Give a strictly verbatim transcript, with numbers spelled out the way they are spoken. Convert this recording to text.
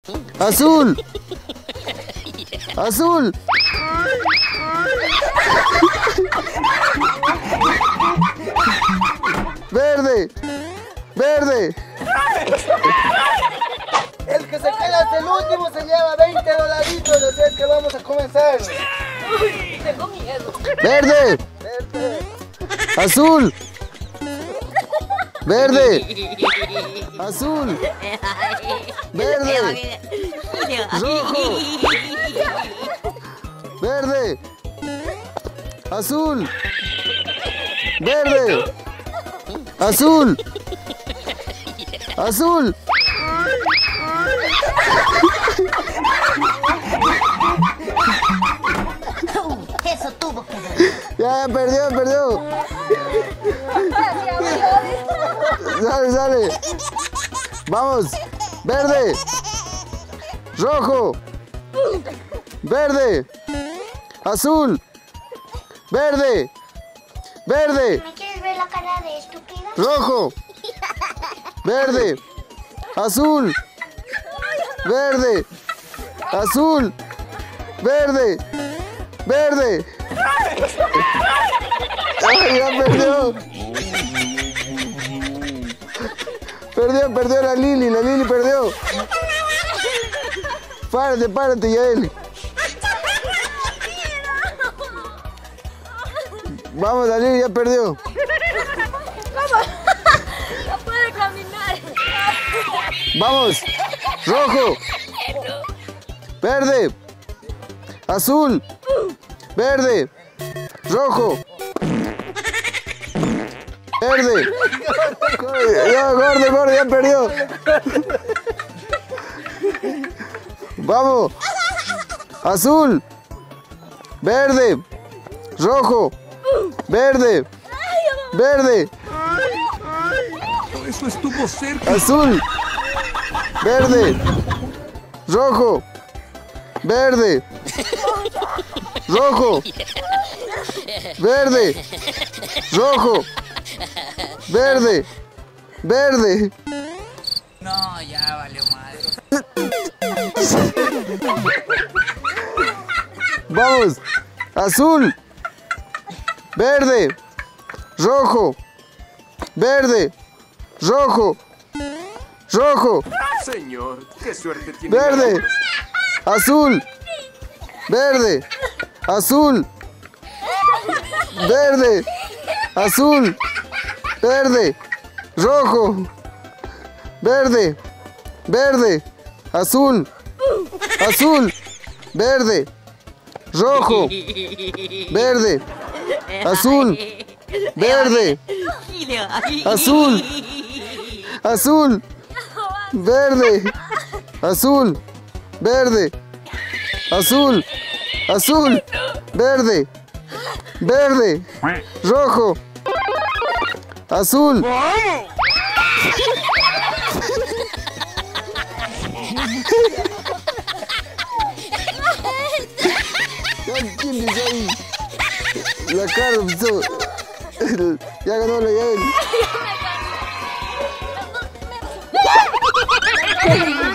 Azul. Azul. Verde. Verde. El que se queda hasta el último se lleva veinte dolaritos, así es que vamos a comenzar. Uy, tengo miedo. Verde. Verde. Azul. Verde. Azul. Verde. Rojo. Verde. Azul. Verde. Azul. Azul. Eso tuvo que ver. Ya, ya perdió, perdió. Sale, sale. Vamos. Verde. Rojo. Verde. Azul. Verde. Verde. ¿Me quieres ver la cara de estúpido? Rojo. Verde. Azul. Verde. Azul. Verde. Verde. Ay, ya perdió. Perdió, perdió la Lili, la Lili perdió. Párate, párate, Yaeli. Vamos, la Lili ya perdió. ¿Cómo? No puede caminar. Vamos. Rojo. Verde. Azul. Verde. Rojo. Verde. Ya, gordo, gordo, ya perdió. Vamos. Azul. Verde. Rojo. Verde. Verde. Eso estuvo cerca. Azul. Verde. Rojo. Verde. Rojo. Verde. Rojo. Verde. Verde. No, ya valió madre. Vamos. Azul. Verde. Rojo. Verde. Rojo. Rojo. Señor, qué suerte tiene. Verde. Azul. Verde. Azul. Verde. Azul. Verde. Rojo. Verde. Verde. Azul. Azul. Verde. Rojo. Verde. Azul. Verde. Azul. Azul. Verde. Azul. Verde. Azul. Azul. Verde. Verde. Rojo. Azul. ¿Quién dice ahí? La cara, ya ganó la Yael.